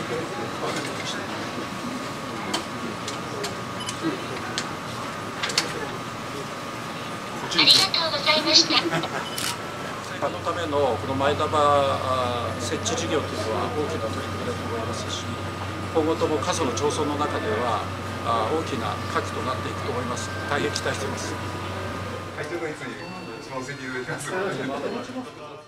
ありがとうございました。 のためのこの前田場設置事業というのは大きな取り組みだと思いますし、今後とも過疎の町村の中では大きな核となっていくと思います。大変期待しています。 会長がいつにその席でいきます。